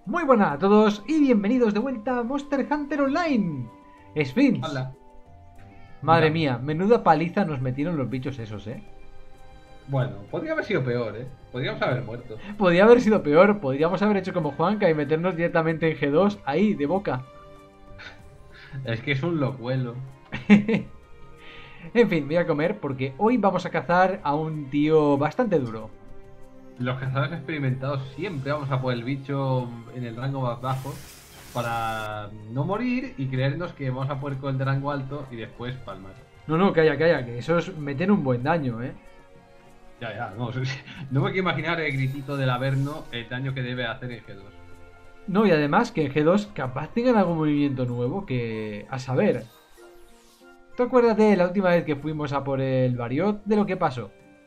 Muy buenas a todos y bienvenidos de vuelta a Monster Hunter Online. Sphinx. Hola, Madre dígame. mía, menuda paliza nos metieron los bichos esos, Bueno, podría haber sido peor, ¿eh? Podríamos haber muerto. Podría haber sido peor, podríamos haber hecho como Juanca y meternos directamente en G2, ahí, de boca. Es que es un locuelo. En fin, voy a comer porque hoy vamos a cazar a un tío bastante duro. Los cazadores experimentados siempre vamos a por el bicho en el rango más bajo para no morir y creernos que vamos a poder con el de rango alto y después palmar. No, no, calla, calla, que eso es meter un buen daño. Ya, no, no me quiero imaginar el gritito del Averno, el daño que debe hacer en G2. No, y además que en G2 capaz tengan algún movimiento nuevo que... a saber. ¿Tú acuérdate la última vez que fuimos a por el Variot de lo que pasó?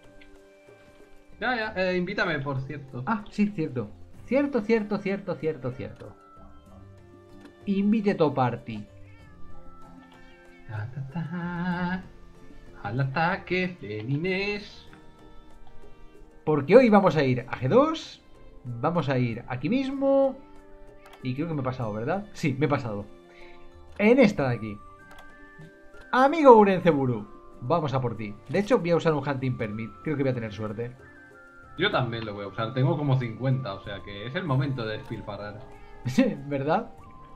Invítame, por cierto. Ah, sí, cierto. Cierto. Invite to party. Ta, ta, ta. Al ataque, Felinés. Porque hoy vamos a ir a G2. Vamos a ir aquí mismo. Y creo que me he pasado, ¿verdad? Sí, me he pasado. En esta de aquí. Amigo Urenceburu, vamos a por ti. De hecho, voy a usar un Hunting Permit. Creo que voy a tener suerte. Yo también lo voy a usar, tengo como 50, o sea que es el momento de despilfarrar. ¿Verdad?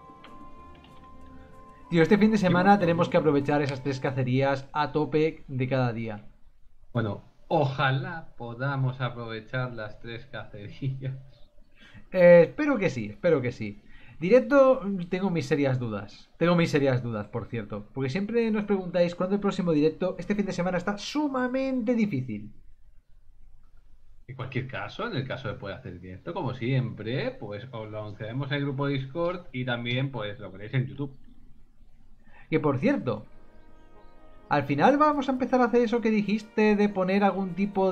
Tío, este fin de Qué semana montón. tenemos que aprovechar esas 3 cacerías a tope de cada día. Bueno, ojalá podamos aprovechar las 3 cacerías. Espero que sí, espero que sí. Directo, tengo mis serias dudas. Tengo mis serias dudas, por cierto. Porque siempre nos preguntáis cuándo el próximo directo. Este fin de semana está sumamente difícil. En cualquier caso, en el caso de poder hacer directo, como siempre, pues os lo anunciaremos en el grupo de Discord y también pues lo veréis en YouTube. Que por cierto, al final vamos a empezar a hacer eso que dijiste de poner algún tipo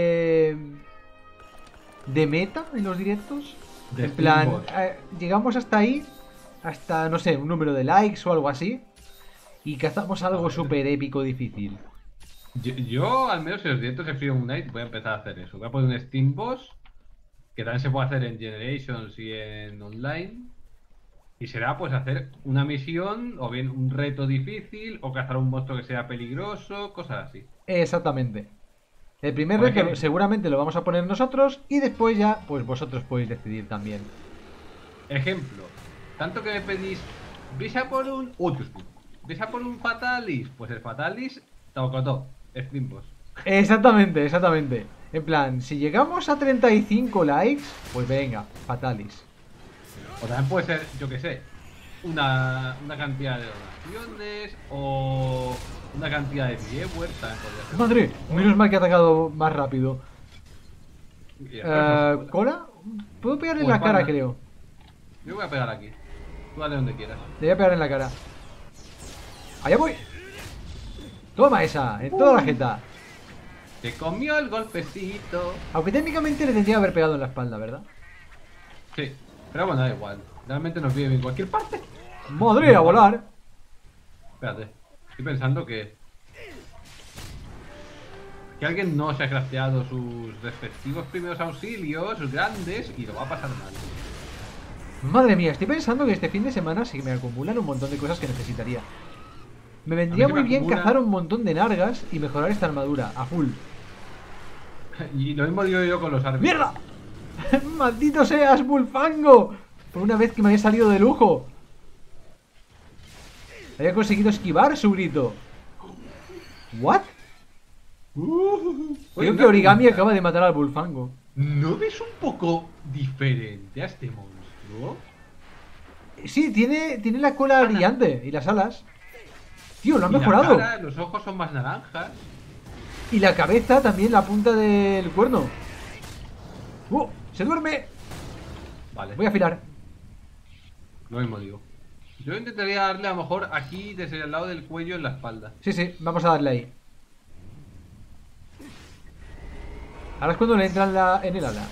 de meta en los directos. De En plan, Steamboat. llegamos hasta ahí, hasta, no sé, un número de likes o algo así, y cazamos A algo ver. súper épico difícil. Yo, al menos en los directos de Freedom Night, voy a empezar a hacer eso. Voy a poner un Steam Boss, que también se puede hacer en Generations y en online. Y será pues hacer una misión, o bien un reto difícil, o cazar un monstruo que sea peligroso, cosas así. Exactamente. El primer Por reto ejemplo, seguramente lo vamos a poner nosotros y después ya, pues vosotros podéis decidir también. ejemplo, tanto que me pedís, ¿vais a por un... ¡Uy, Dios mío! ¿Vais a por un Fatalis? Pues el Fatalis, tocotó, Steamboss. Exactamente. En plan, si llegamos a 35 likes, pues venga, fatalis. O también puede ser, yo que sé, una cantidad de donaciones, o una cantidad de viewers, también podría ser una Madre, mejor. menos mal que ha atacado más rápido. Y después no se cuela. ¿Cola? Puedo pegarle en O la cara, espalda. creo. Yo voy a pegar aquí. Tú dale donde quieras. Le voy a pegar en la cara. ¡Allá voy! Toma esa, en toda la jeta. Te comió el golpecito. Aunque técnicamente le tendría que haber pegado en la espalda, ¿verdad? Sí, pero bueno, da igual. Realmente nos vive en cualquier parte. ¡Madre, a No vale. volar! Espérate. Estoy pensando que alguien no se ha crafteado sus respectivos primeros auxilios grandes y lo va a pasar mal. Madre mía, estoy pensando que este fin de semana se me acumulan un montón de cosas que necesitaría. Me A mí vendría se me muy bien acumula. cazar un montón de nargas y mejorar esta armadura, a full. Y lo mismo digo yo con los árbitros. ¡Mierda! ¡Maldito seas, Bullfango! Por una vez que me había salido de lujo. Había conseguido esquivar su grito. ¿What? Oye, Creo que una Origami pregunta. acaba de matar al Bullfango. ¿No ves un poco diferente a este monstruo? Sí, tiene la cola brillante y las alas. Tío, lo han Y la mejorado. cara, los ojos son más naranjas. Y la cabeza también, la punta del cuerno. ¡Se duerme! Vale, Voy a afilar. lo mismo digo. Yo intentaría darle a lo mejor aquí desde el lado del cuello en la espalda. Sí, sí, vamos a darle ahí. Ahora es cuando le entra en el ala.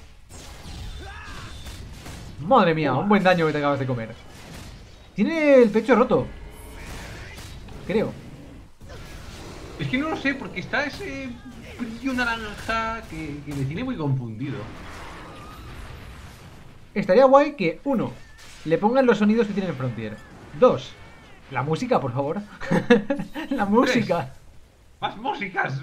Madre mía, un Toma. buen daño que te acabas de comer. Tiene el pecho roto. Creo. Es que no lo sé, porque está ese brillo naranja que me tiene muy confundido. estaría guay que, uno, le pongan los sonidos que tiene el Frontier. Dos, la música, por favor. La música. ¡Más músicas!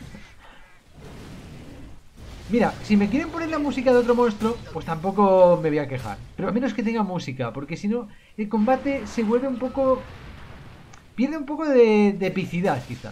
Mira, si me quieren poner la música de otro monstruo, pues tampoco me voy a quejar. Pero a menos que tenga música, porque si no, el combate se vuelve un poco... Pierde un poco de epicidad, quizás.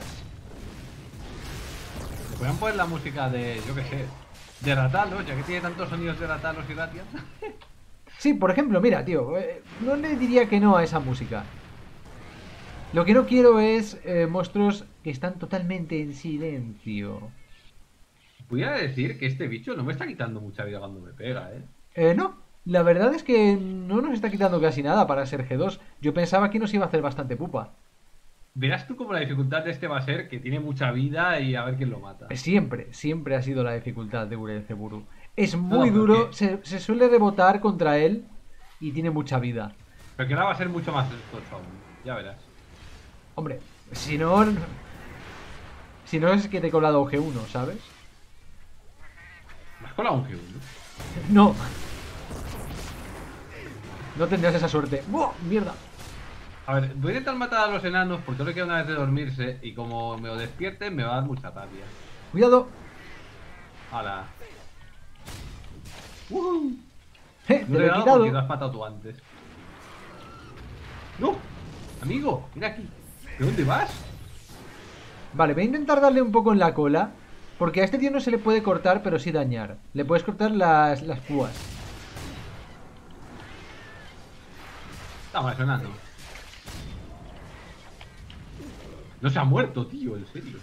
Podrían poner la música de, yo qué sé, de Ratalos, ya que tiene tantos sonidos de Ratalos y Ratias. Sí, por ejemplo, mira, tío, no le diría que no a esa música. Lo que no quiero es monstruos que están totalmente en silencio. Voy a decir que este bicho no me está quitando mucha vida cuando me pega, ¿eh? No, la verdad es que no nos está quitando casi nada para ser G2. Yo pensaba que nos iba a hacer bastante pupa. Verás tú como la dificultad de este va a ser que tiene mucha vida y a ver quién lo mata. Siempre, siempre ha sido la dificultad de Urenceburu. Es No, muy pero duro, que- se suele rebotar contra él y tiene mucha vida. Pero que ahora va a ser mucho más tocho aún. Ya verás. Hombre, si no... Si no es que te he colado G1, ¿sabes? ¿Me has colado un G1? No. No tendrías esa suerte. ¡Buah! ¡Mierda! A ver, voy a intentar matar a los enanos porque no le queda una vez de dormirse y como me lo despierten me va a dar mucha rabia. Cuidado. ¡Hala! Te No lo le he he dado porque lo quitado. has matado tú antes. ¡No! Amigo, mira aquí. ¿De dónde vas? Vale, voy a intentar darle un poco en la cola. Porque a este tío no se le puede cortar, pero sí dañar. Le puedes cortar las púas. Estaba sonando. No se ha muerto, tío, en serio.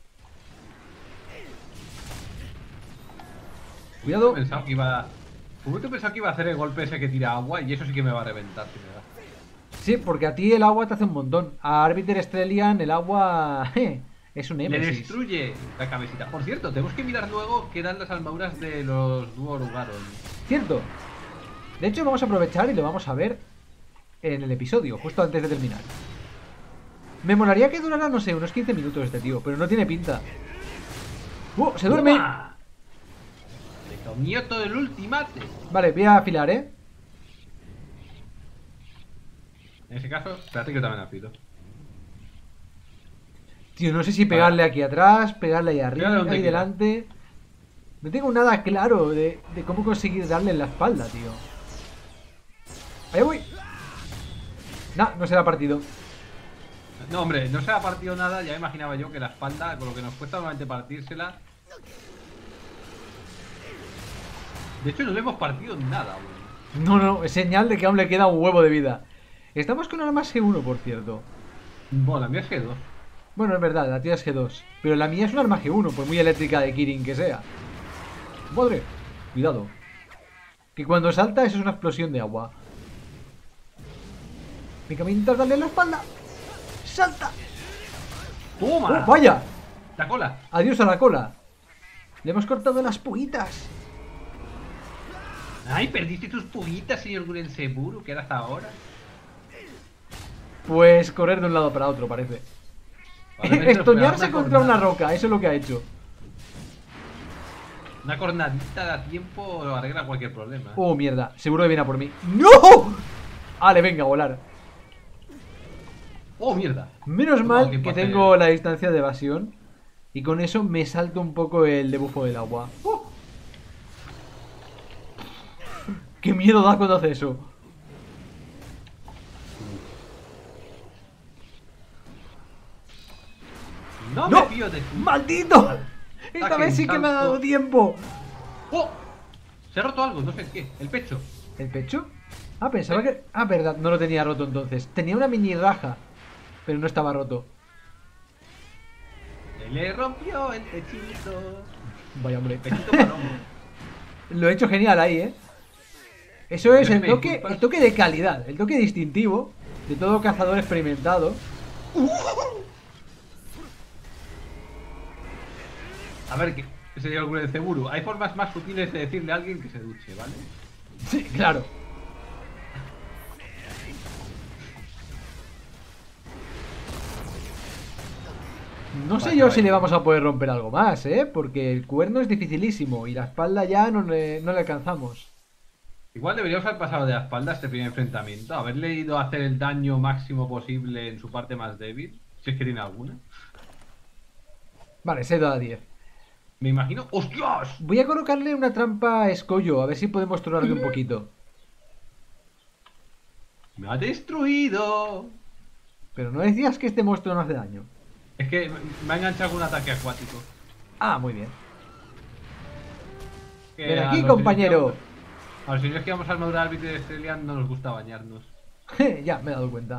Cuidado. He pensado que iba... Como que he pensado que iba a hacer el golpe ese que tira agua y eso sí que me va a reventar si me da. Sí, porque a ti el agua te hace un montón. A Arbiter Strelian el agua... es un Le Nemesis. destruye la cabecita. Por cierto, tenemos que mirar luego qué dan las armaduras de los Duorugaron. Cierto. De hecho, vamos a aprovechar y lo vamos a ver en el episodio, justo antes de terminar. Me molaría que durara, no sé, unos 15 minutos este tío, pero no tiene pinta. ¡Se duerme! ¡Toma! Le comió todo el ultimate. Vale, voy a afilar, ¿eh? En ese caso, espérate que yo también afilo. Tío, no sé si pegarle aquí atrás, pegarle ahí arriba, Pégale donde ahí quiera. delante. No tengo nada claro de cómo conseguir darle en la espalda, tío. Ahí voy. Nah, no será partido. No, hombre, no se ha partido nada. Ya me imaginaba yo que la espalda, con lo que nos cuesta normalmente partírsela. De hecho, no le hemos partido nada, güey. No, no, es señal de que aún le queda un huevo de vida. Estamos con armas G1, por cierto. Bueno, la mía es G2. Bueno, es verdad, la tía es G2. Pero la mía es un arma G1, por muy eléctrica de Kirin que sea. Madre, cuidado. Que cuando salta eso es una explosión de agua. Venga, voy a intentar darle en la espalda. ¡Salta! ¡Toma! ¡Oh, vaya! ¡La cola! Adiós a la cola. Le hemos cortado las puitas. ¡Ay, perdiste tus puguitas, señor Gurenseburu! ¿Qué era hasta ahora? Pues correr de un lado para otro, parece. Probablemente nos Estoñarse pegaba contra una cornada. roca, eso es lo que ha hecho. Una cornadita a tiempo arregla cualquier problema. Oh, mierda, seguro que viene a por mí. ¡No! Vale, venga, a volar. ¡Oh, mierda! Menos No, mal ¿qué que pasa? tengo la distancia de evasión. Y con eso me salto un poco el debufo del agua. ¡Qué miedo da cuando hace eso! ¡No, ¡No! me fío de ti! ¡Maldito! Esta Ataque vez sí que me ha salto. dado tiempo. ¡Oh! Se ha roto algo, no sé qué. El pecho. ¿El pecho? Ah, pensaba que... Ah, verdad, no lo tenía roto entonces. Tenía una mini raja, pero no estaba roto. Se le rompió el pechito. Vaya hombre. Pechito palomo. Lo he hecho genial ahí, ¿eh? Eso es Ya el me toque, disculpas. el toque de calidad, el toque distintivo de todo cazador experimentado. A ver, ¿qué? Señor Gurenseburu, hay formas más sutiles de decirle a alguien que se duche, ¿vale? Sí, claro. No sé Vale, yo vale. si le vamos a poder romper algo más, ¿eh? Porque el cuerno es dificilísimo y la espalda ya no le alcanzamos. Igual deberíamos haber pasado de la espalda este primer enfrentamiento. Haberle ido a hacer el daño máximo posible en su parte más débil. Si es que tiene alguna. Vale, 6 a 10. Me imagino. ¡Hostias! Voy a colocarle una trampa a escollo, a ver si podemos trolarle un poquito. ¡Me ha destruido! Pero no decías que este monstruo no hace daño. Es que me ha enganchado con un ataque acuático. Ah, muy bien. Que Ven a aquí, los compañero. A los señores que vamos a armadurar al de Estrelian no nos gusta bañarnos. Ya, me he dado cuenta.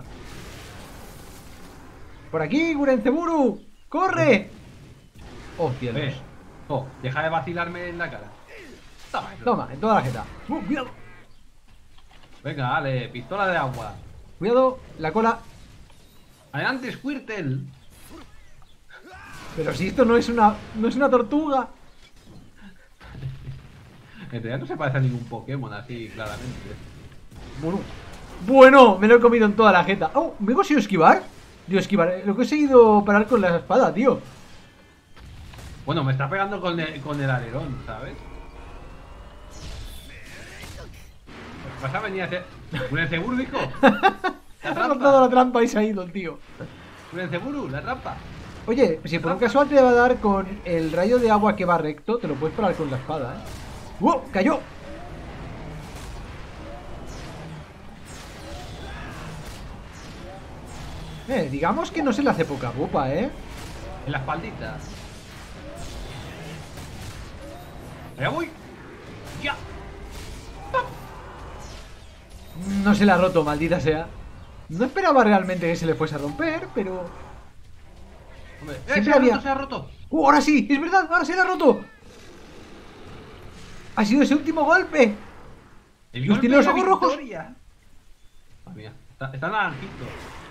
Por aquí, Gurenceburu. ¡Corre! Oh, cielos. Oh, deja de vacilarme en la cara. Toma, eso. Toma, en toda la jeta. Cuidado. Venga, dale, pistola de agua. Cuidado, la cola. Adelante, Squirtle. Pero si esto no es una tortuga. En realidad no se parece a ningún Pokémon así, claramente. Bueno, me lo he comido en toda la jeta. Oh, ¿me he conseguido esquivar? Digo, esquivar. Lo que he conseguido parar con la espada, tío. Bueno, me está pegando con el alerón, ¿sabes? Vas a venir a hacer... ¿Un Enceburu, hijo? Ha roto la trampa y se ha ido el tío. ¿Un Enceburu? ¿La trampa? Oye, si por un casual te va a dar con el rayo de agua que va recto, te lo puedes parar con la espada, ¿eh? ¡Wow! ¡Cayó! Digamos que no se le hace poca pupa, ¿eh? En la espaldita. ¡Allá voy! ¡Ya! No se le ha roto, maldita sea. No esperaba realmente que se le fuese a romper, pero... Hombre, Siempre se ha había... roto, se ha roto. ¡Ahora sí! ¡Es verdad! ¡Ahora se le ha roto! ¡Ha sido ese último golpe! El ¡Los golpe tiene de los la ojos rojos! victoria. Madre mía, está naranjito.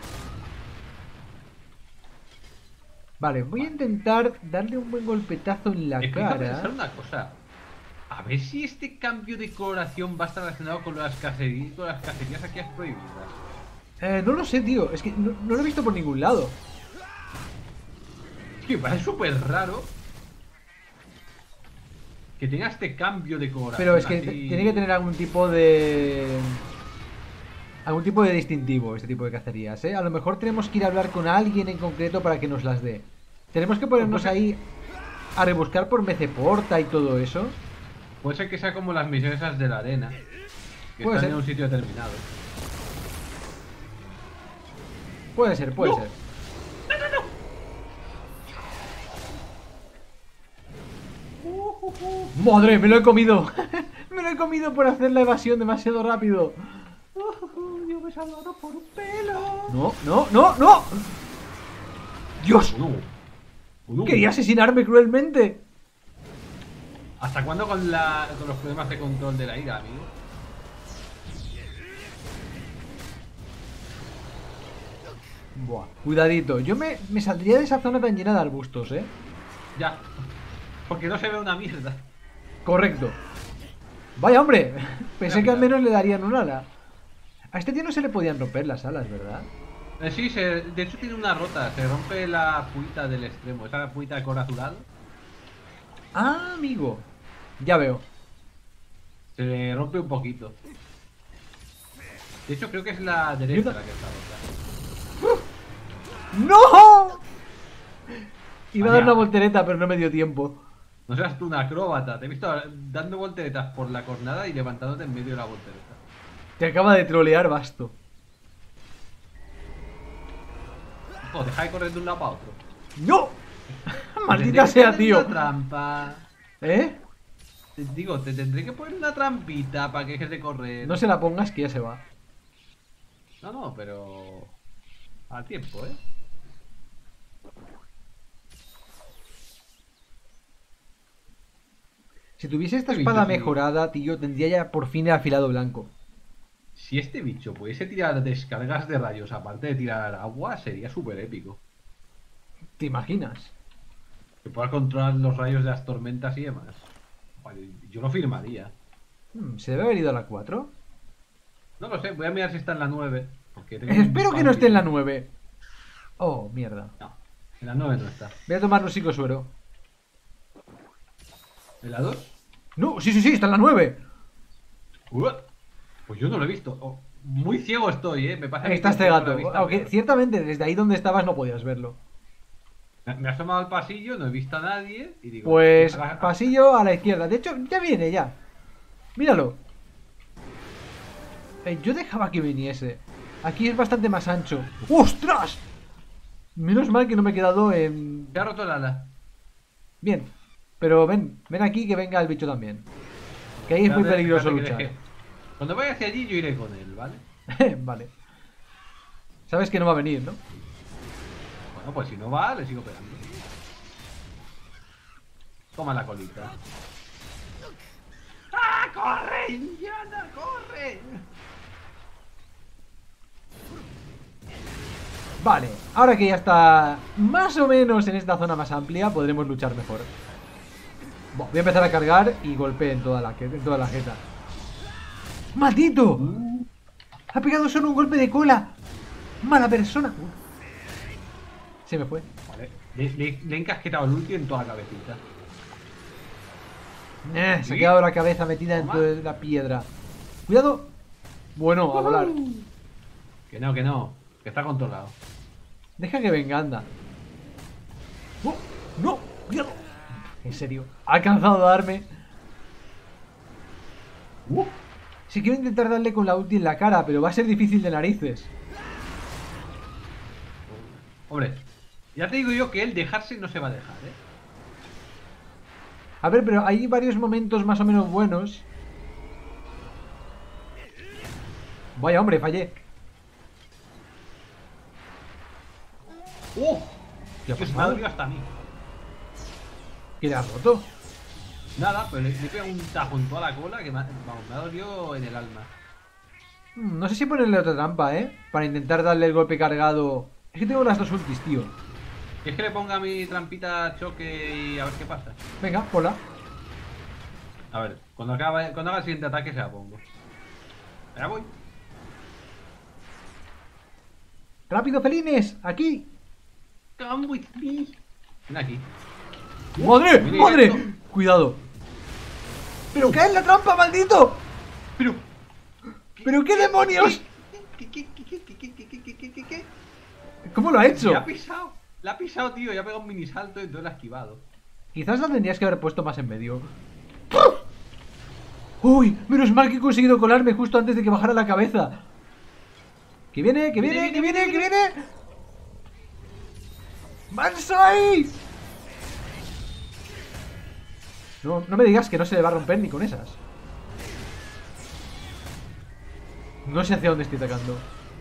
Vale, voy a intentar darle un buen golpetazo en la Empieza a pensar cara. una cosa. A ver si este cambio de coloración va a estar relacionado con las cacerías aquí prohibidas. No lo sé, tío. Es que no lo he visto por ningún lado. Es que parece súper raro que tenga este cambio de coloración. Pero es que así. tiene que tener algún tipo de... Algún tipo de distintivo este tipo de cacerías, ¿eh? A lo mejor tenemos que ir a hablar con alguien en concreto para que nos las dé. Tenemos que ponernos ahí a rebuscar por Meceporta y todo eso. Puede ser que sea como las misiones esas de la arena, que Puede están ser. en un sitio determinado. Puede ser, puede ¡No! ser. ¡Madre! ¡Me lo he comido! ¡Me lo he comido por hacer la evasión demasiado rápido! Yo me he salvado por un pelo. ¡No, no, no, no! ¡Dios! No. No. ¡Quería asesinarme cruelmente! ¿Hasta cuándo con los problemas de control de la ira, amigo? Buah, cuidadito. Yo me saldría de esa zona tan llena de arbustos, ¿eh? Ya. Porque no se ve una mierda. Correcto. Vaya, hombre. Pensé que al Mira. menos le darían un ala. A este tío no se le podían romper las alas, ¿verdad? Sí, de hecho tiene una rota. Se rompe la puita del extremo. Esa puita de color azulado. Ah, amigo. Ya veo. Se le rompe un poquito. De hecho, creo que es la derecha Ayuda. la que está rota. ¡No! Iba a dar Vaya. una voltereta, pero no me dio tiempo. No seas tú una acróbata. Te he visto dando volteretas por la cornada y levantándote en medio de la voltereta. Te acaba de trolear Basto. Hijo, deja de correr de un lado para otro. ¡No! Maldita Tendré que sea, poner tío. Una trampa. ¿Eh? Te digo, te tendré que poner una trampita para que dejes de correr. No se la pongas que ya se va. No, pero... A tiempo, ¿eh? Si tuviese esta Qué espada bicho, sí. mejorada, tío, tendría ya por fin el afilado blanco. Si este bicho pudiese tirar descargas de rayos aparte de tirar agua, sería súper épico. ¿Te imaginas? Que puedas controlar los rayos de las tormentas y demás. Vale, yo lo firmaría. ¿Se debe haber ido a la 4? No lo sé, voy a mirar si está en la 9. Porque tengo Espero un que no esté en la vampiro. 9. Oh, mierda. No, en la 9 no está. Voy a tomar un psicosuero. ¿En la 2? No, sí, está en la 9. Pues yo no lo he visto. Oh, muy ciego estoy, ¿eh? Me pasa Ahí que está este tengo la gato. vista Aunque peor. ciertamente desde ahí donde estabas no podías verlo. Me he asomado al pasillo, no he visto a nadie y digo, Pues pasillo a la izquierda. De hecho, ya viene, ya. Míralo. Yo dejaba que viniese. Aquí es bastante más ancho. ¡Ostras! Menos mal que no me he quedado en... se ha roto el ala. Bien. Pero ven aquí que venga el bicho también. Que ahí es muy Espérate, peligroso espérate que luchar. cuando vaya hacia allí yo iré con él, ¿vale? Vale. Sabes que no va a venir, ¿no? Bueno, pues si no va, le sigo pegando. Toma la colita. ¡Ah, corre, Indiana, corre! Vale, ahora que ya está más o menos en esta zona más amplia, podremos luchar mejor. Voy a empezar a cargar y golpeé en toda la jeta. ¡Maldito! Ha pegado solo un golpe de cola. ¡Mala persona! Se me fue. Vale, le he encasquetado el ulti en toda la cabecita. Se ha quedado la cabeza metida Toma. dentro de la piedra. ¡Cuidado! Bueno, a volar. Que que está controlado. Deja que venga, anda. ¡Oh! ¡No! ¡Cuidado! En serio, ha alcanzado a darme. Si quiero intentar darle con la ulti en la cara, pero va a ser difícil de narices. Hombre, ya te digo yo que él dejarse no se va a dejar, ¿eh? A ver, pero hay varios momentos más o menos buenos. Vaya, hombre, fallé. ¡Oh! ¿Qué ha Que se me ha pasado? dolido hasta a mí. ¿Qué le has roto? Nada, pues le he pegado un tajo en toda la cola que vamos, me ha dolido en el alma. No sé si ponerle otra trampa, ¿eh? Para intentar darle el golpe cargado. Es que tengo las dos ultis, tío. ¿Quieres que le ponga mi trampita choque y a ver qué pasa? Venga, hola. A ver, cuando haga el siguiente ataque se la pongo. Ya voy. ¡Rápido, felines! ¡Aquí! Come with me. Ven aquí. ¡Madre! Viene ¡Madre! directo. ¡Cuidado! ¡Pero cae en la trampa, maldito! Pero. ¿Pero qué demonios? ¿Qué? ¿Cómo lo ha hecho? La ha pisado. La ha pisado, tío. Ya ha pegado un mini salto y entonces la ha esquivado. Quizás la tendrías que haber puesto más en medio. ¡Uy! Menos mal que he conseguido colarme justo antes de que bajara la cabeza. ¡Que viene, que viene, que viene, que viene! ¡Mansai! No me digas que no se le va a romper ni con esas. No sé hacia dónde estoy atacando.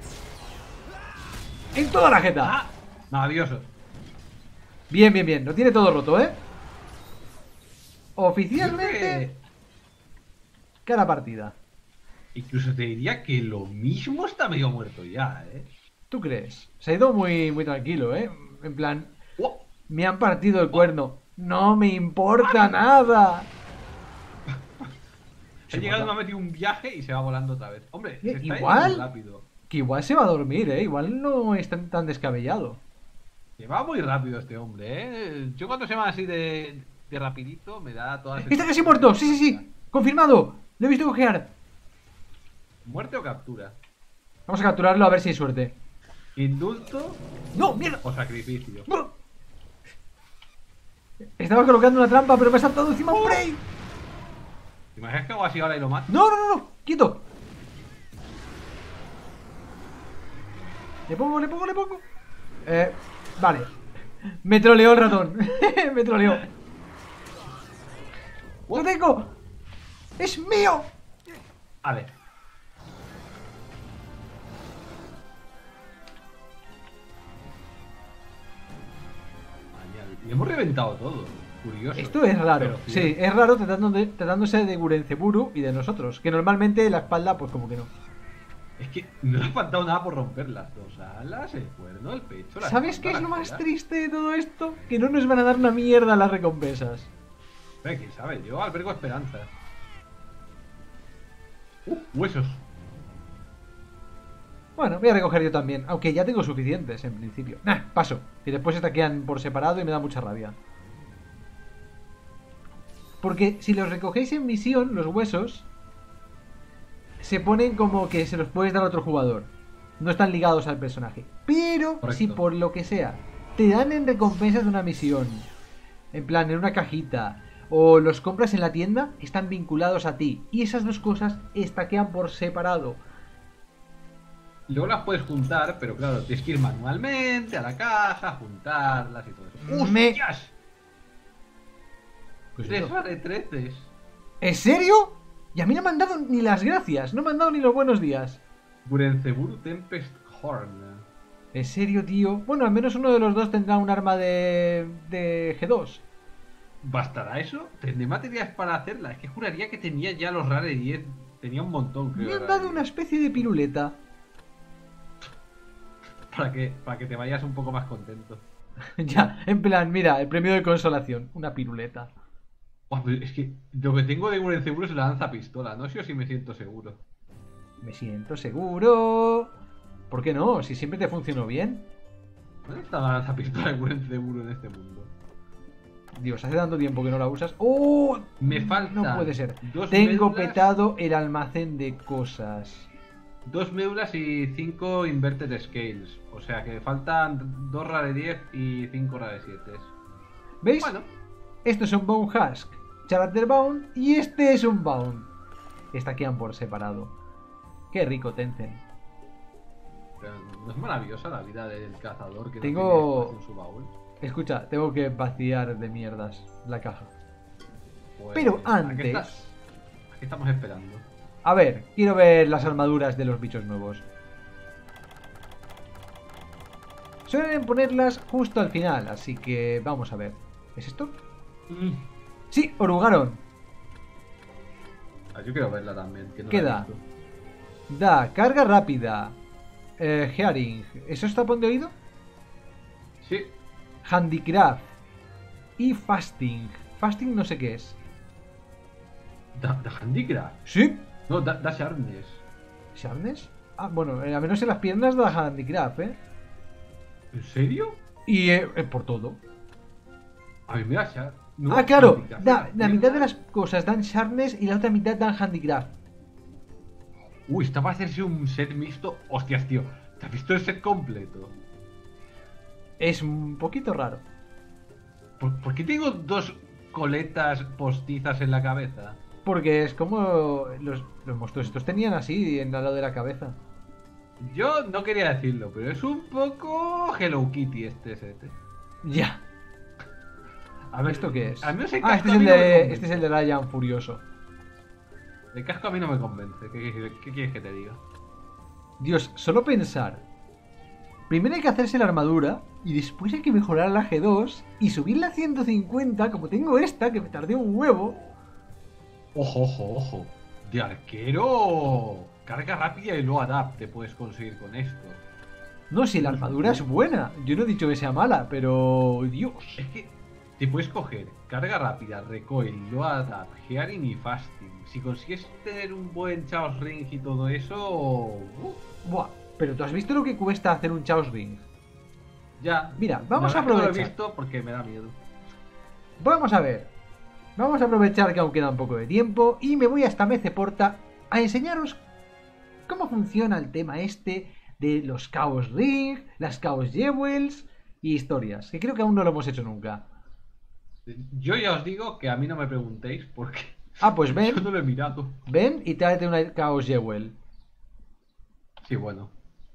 ¡En toda la jeta! ¡Ah! Maravilloso. Bien, bien, bien. Lo tiene todo roto, ¿eh? Yo Oficialmente, creo cada partida. incluso te diría que lo mismo está medio muerto ya, ¿eh? ¿Tú crees? Se ha ido muy, muy tranquilo, ¿eh? En plan, ¡Oh! me han partido el cuerno. No me importa nada. Se ha llegado y me ha metido un viaje y se va volando otra vez. Hombre, se está yendo Igual. muy rápido. Que igual se va a dormir, ¿eh? Igual no es tan descabellado. Se va muy rápido este hombre, ¿eh? Yo cuando se va así de rapidito me da todas las... ¡Está casi muerto! ¡Sí, sí, sí! ¡Confirmado! Lo he visto cojear. ¿Muerte o captura? Vamos a capturarlo a ver si hay suerte. ¿Indulto ¡No! ¡Mierda! o sacrificio? Estaba colocando una trampa, pero me ha saltado encima un Prey. ¿Te imaginas que hago así ahora y lo mato? ¡No, no, no! ¡No! ¡Quieto! Le pongo, le pongo, le pongo. Vale. Me troleó el ratón. Me troleó. ¡Lo tengo! ¡Es mío! Vale. Genial. Y hemos reventado todo. Curioso. Esto es raro. Pero Sí, cierto. es raro tratándose de Gurenceburu y de nosotros. Que normalmente la espalda, pues como que no. Es que no le ha faltado nada por romper las dos alas, el cuerno, el pecho, la ¿Sabes qué espalda, es lo la más cola. triste de todo esto? Que no nos van a dar una mierda las recompensas. ¿Quién sabe? Yo albergo esperanza. Huesos. Bueno, voy a recoger yo también. Aunque ya tengo suficientes en principio. Nah, paso. Y después estaquean por separado y me da mucha rabia. Porque si los recogéis en misión, los huesos, se ponen como que se los puedes dar a otro jugador. No están ligados al personaje. Pero Correcto. si por lo que sea te dan en recompensas de una misión, en plan en una cajita, o los compras en la tienda, están vinculados a ti. Y esas dos cosas estaquean por separado. Luego las puedes juntar, pero claro, tienes que ir manualmente a la caja, juntarlas y todo eso. Me- ¡Hostias! ¿Qué es Tres eso? retretes. ¿En serio? Y a mí no me han dado ni las gracias, no me han dado ni los buenos días. Burenceburu Tempest Horn. ¿En serio, tío? Bueno, al menos uno de los dos tendrá un arma de G2. ¿Bastará eso? ¿Tendré materiales para hacerla? Es que juraría que tenía ya los Rare 10. Tenía un montón, creo. Me han Rare dado 10. una especie de piruleta. Para que te vayas un poco más contento. Ya, en plan, mira, el premio de consolación, una piruleta. Buah, pero es que lo que tengo de Burenceburu es la lanzapistola. No sé si me siento seguro. Me siento seguro. ¿Por qué no? Si siempre te funcionó bien. ¿Dónde está la lanzapistola de Burenceburu en este mundo? Dios, hace tanto tiempo que no la usas. ¡Oh! Me falta. No puede ser. Dos Tengo médulas, petado el almacén de cosas. 2 médulas y 5 Inverted Scales. O sea que faltan 2 Rare 10 y 5 Rare 7. ¿Veis? Bueno, Esto es un Bone Husk, Character Bound, y este es un Bound. Estaquean por separado. Qué rico, Tencent. pero no es maravillosa la vida del cazador que Tengo- no tiene espacio en su baúl. Escucha, tengo que vaciar de mierdas la caja. Pues, Pero ¿a antes- qué estamos esperando? A ver, quiero ver las armaduras de los bichos nuevos. Suelen ponerlas justo al final, así que vamos a ver. ¿Es esto? Sí, orugaron. Yo quiero verla también. Que no ¿Qué la he da? visto. Da carga rápida. Hearing. ¿Eso está por de oído? Sí, Handicraft. Y fasting. Fasting no sé qué es. da Handicraft. ¿Sí? No, da Sharpness. ¿Sharpness? Ah, bueno, al menos en las piernas da handicraft, ¿eh? ¿En serio? Y por todo. A mí me da Sharp. No, Ah, claro. Handicraft. La mitad de las cosas dan sharpness y la otra mitad dan handicraft. Uy, está para hacerse un set mixto. Hostias, tío. ¿Te has visto el set completo? Es un poquito raro. ¿Por qué tengo 2 coletas postizas en la cabeza? Porque es como los monstruos estos tenían así en al lado de la cabeza. Yo no quería decirlo, pero es un poco Hello Kitty este set. Ya. A ver, ¿Esto qué es? Al menos el Ah, casco este es a el mí no me de, convence. este es el de Ryan Furioso. El casco a mí no me convence. ¿Qué quieres que te diga? Dios, solo pensar. Primero hay que hacerse la armadura y después hay que mejorar la G2 y subirla a 150 como tengo esta que me tardé un huevo. Ojo, ojo, ojo. De arquero. Carga rápida y low adapt te puedes conseguir con esto. No, si la armadura es buena. Yo no he dicho que sea mala, pero... Dios. Es que te puedes coger carga rápida, recoil, low adapt, hearing y fasting. Si consigues tener un buen Chaos Ring y todo eso... Buah, pero ¿tú has visto lo que cuesta hacer un Chaos Ring? Ya. Mira, vamos La a verdad que no lo he aprovechar. visto porque me da miedo. Vamos a ver. Vamos a aprovechar que aún queda un poco de tiempo y me voy hasta Meceporta a enseñaros cómo funciona el tema este de los Chaos Ring, las Chaos Jewels y historias, que creo que aún no lo hemos hecho nunca. Yo ya os digo que a mí no me preguntéis porque Ah, pues yo ven, no lo he mirado. ven y tráete una Chaos Jewel. Sí, bueno.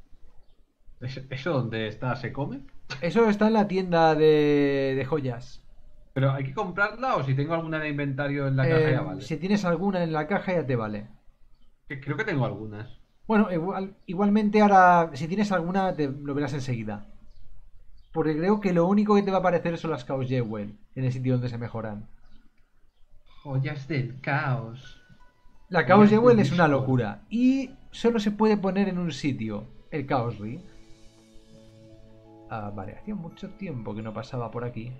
¿Eso donde está se come? Eso está en la tienda de joyas. Pero hay que comprarla o si tengo alguna de inventario en la caja ya vale. Si tienes alguna en la caja ya te vale. Que creo que tengo algunas. Bueno, igualmente ahora, si tienes alguna, te lo verás enseguida. Porque creo que lo único que te va a aparecer son las Chaos Jewel, en el sitio donde se mejoran. Joyas del caos. La Chaos Joyas del Jewel es una Discord. locura. Y solo se puede poner en un sitio, el Chaos Ring. Ah, vale, hacía mucho tiempo que no pasaba por aquí.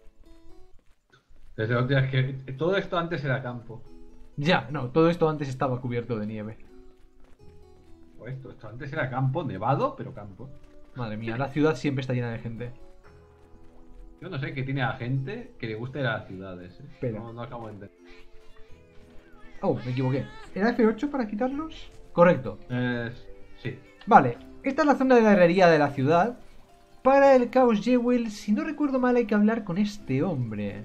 Desde los días que todo esto antes era campo. Ya, no, todo esto antes estaba cubierto de nieve. O esto antes era campo, nevado, pero campo. Madre mía, la ciudad siempre está llena de gente. Yo no sé qué tiene a gente que le gusta ir a las ciudades. Pero- No acabo de entender. Oh, me equivoqué. ¿Era F8 para quitarlos? Correcto. Sí. Vale, esta es la zona de la herrería de la ciudad. Para el Chaos Jewel, si no recuerdo mal, hay que hablar con este hombre.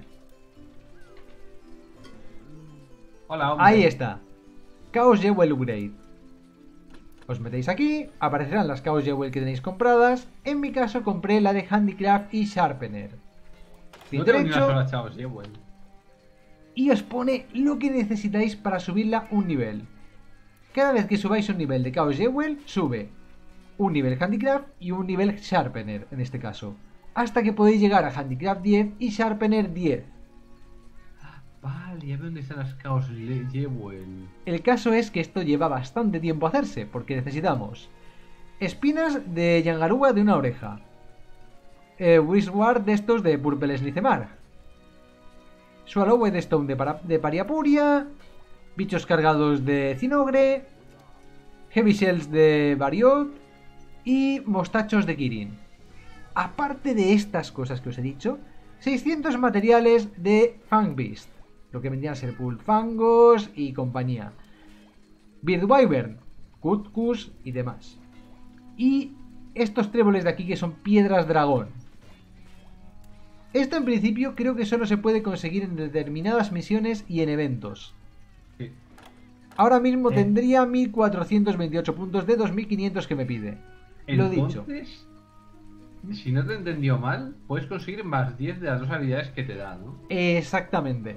Hola, Ahí hombre. está. Chaos Jewel Upgrade. Os metéis aquí, aparecerán las Chaos Jewel que tenéis compradas. En mi caso compré la de Handicraft y Sharpener. No Clic tengo ni una derecho sola chavos, bueno. y os pone lo que necesitáis para subirla un nivel. Cada vez que subáis un nivel de Chaos Jewel, sube un nivel Handicraft y un nivel Sharpener, en este caso. Hasta que podéis llegar a Handicraft 10 y Sharpener 10. Vale, ya veo dónde están las caos Jewel. El caso es que esto lleva bastante tiempo hacerse, porque necesitamos espinas de Yangarúa de una oreja, Wishward de estos de Purple Slizemar, Swallowed Stone de Pariapuria, bichos cargados de Cinogre, Heavy Shells de Bariot y mostachos de Kirin. Aparte de estas cosas que os he dicho, 600 materiales de Fangbeast, lo que vendrían a ser Pulfangos y compañía. Beard Wyvern, Kutkus y demás. Y estos tréboles de aquí que son piedras dragón. Esto en principio creo que solo se puede conseguir en determinadas misiones y en eventos. Sí. Ahora mismo tendría 1428 puntos de 2500 que me pide. Lo dicho. Entonces, si no te he entendido mal, puedes conseguir más 10 de las dos habilidades que te da, ¿no? Exactamente.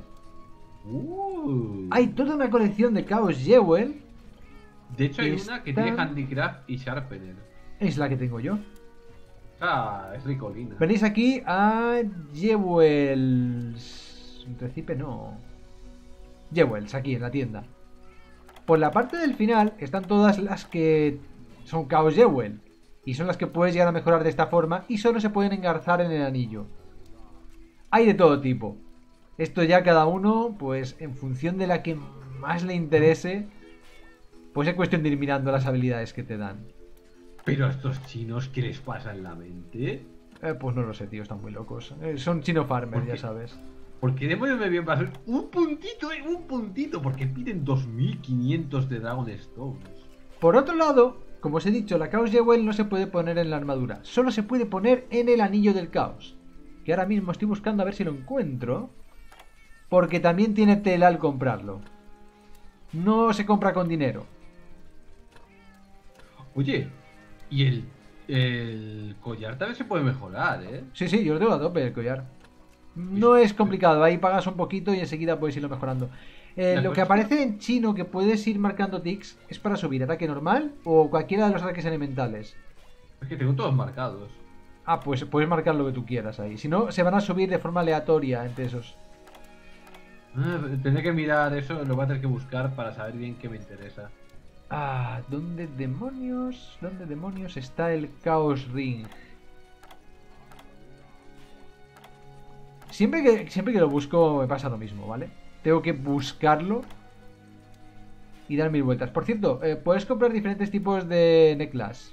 Hay toda una colección de Chaos Jewel. De hecho, hay una que tiene Están- Handicraft y Sharpener. Es la que tengo yo. O sea, es ricolina. Venís aquí a Jewels. Recipe no. Jewels, aquí en la tienda. Por la parte del final están todas las que son Chaos Jewel. Y son las que puedes llegar a mejorar de esta forma. Y solo se pueden engarzar en el anillo. Hay de todo tipo. Esto ya cada uno, pues en función de la que más le interese, pues es cuestión de ir mirando las habilidades que te dan. Pero a estos chinos, ¿qué les pasa en la mente? Pues no lo sé, tío, están muy locos. Son chino farmers, ¿Por ya qué? sabes. ¿Por qué demonios me vienen para hacer un puntito, un puntito? Porque piden 2500 de Dragon Stones. Por otro lado, como os he dicho, la Chaos Jewel no se puede poner en la armadura. Solo se puede poner en el anillo del caos. Que ahora mismo estoy buscando a ver si lo encuentro. Porque también tiene tela al comprarlo. No se compra con dinero. Oye, y el collar también se puede mejorar, ¿eh? Sí, sí, yo lo tengo a tope el collar. No es complicado, ahí pagas un poquito y enseguida puedes irlo mejorando. La Lo que cosa es que- aparece en chino que puedes ir marcando tics es para subir ataque normal o cualquiera de los ataques elementales. Es que tengo todos marcados. Ah, pues puedes marcar lo que tú quieras ahí. Si no, se van a subir de forma aleatoria entre esos. Tendré que mirar eso, lo voy a tener que buscar para saber bien qué me interesa. Ah, ¿dónde demonios? ¿Dónde demonios está el Chaos Ring? Siempre que lo busco me pasa lo mismo, ¿vale? Tengo que buscarlo y dar mil vueltas. Por cierto, puedes comprar diferentes tipos de necklace.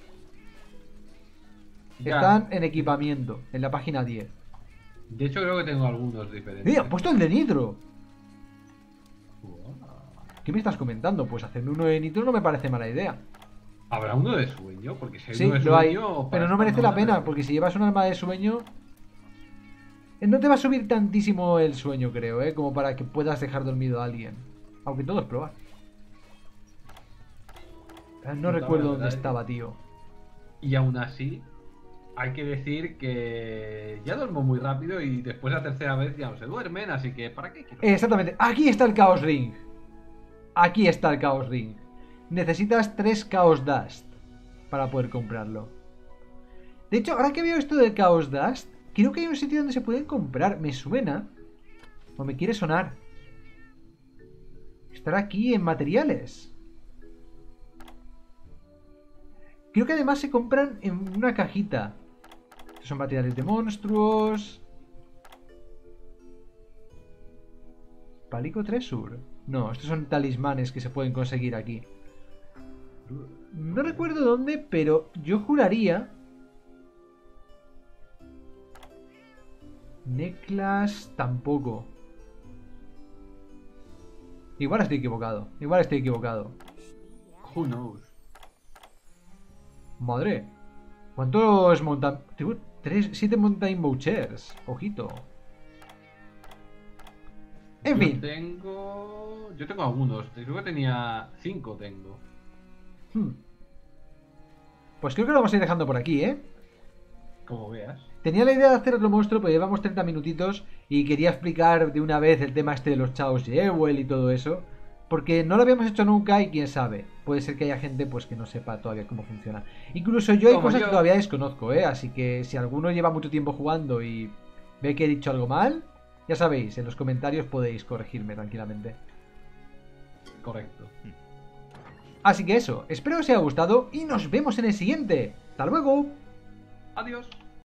Ya. Están en equipamiento, en la página 10. De hecho, creo que tengo algunos diferentes. ¡Mira, han puesto el de Nitro! Wow. ¿Qué me estás comentando? Pues hacer uno de Nitro no me parece mala idea. ¿Habrá uno de sueño? Porque si hay Sí, uno de lo hay. sueño. Pero no merece la pena, porque si llevas un arma de sueño... No te va a subir tantísimo el sueño, creo, ¿eh? Como para que puedas dejar dormido a alguien. Aunque todo es probar. No recuerdo dónde estaba, tío. Y aún así, hay que decir que ya duermo muy rápido y después la tercera vez ya no se duermen, así que ¿para qué quiero? Exactamente. Aquí está el Chaos Ring. Aquí está el Chaos Ring. Necesitas 3 Chaos Dust para poder comprarlo. De hecho, ahora que veo esto del Chaos Dust, creo que hay un sitio donde se pueden comprar. Me suena. O me quiere sonar. Estar aquí en materiales. Creo que además se compran en una cajita. Estos son materiales de monstruos. Palico Tresur. No, estos son talismanes que se pueden conseguir aquí. No recuerdo dónde, pero yo juraría... Necklace tampoco. Igual estoy equivocado. Igual estoy equivocado. Who knows? Madre. ¿Cuántos montan? Tengo 7 mountain vouchers. Ojito. En fin. Yo tengo algunos. Creo que tenía 5 tengo. Pues creo que lo vamos a ir dejando por aquí, ¿eh? Como veas. Tenía la idea de hacer otro monstruo, pero llevamos 30 minutitos y quería explicar de una vez el tema este de los Chaos Jewel y todo eso. Porque no lo habíamos hecho nunca y quién sabe. Puede ser que haya gente pues que no sepa todavía cómo funciona. Incluso yo hay Como cosas yo. que todavía desconozco, ¿eh? Así que si alguno lleva mucho tiempo jugando y ve que he dicho algo mal, ya sabéis, en los comentarios podéis corregirme tranquilamente. Correcto. Así que eso, espero que os haya gustado y nos vemos en el siguiente. ¡Hasta luego! Adiós.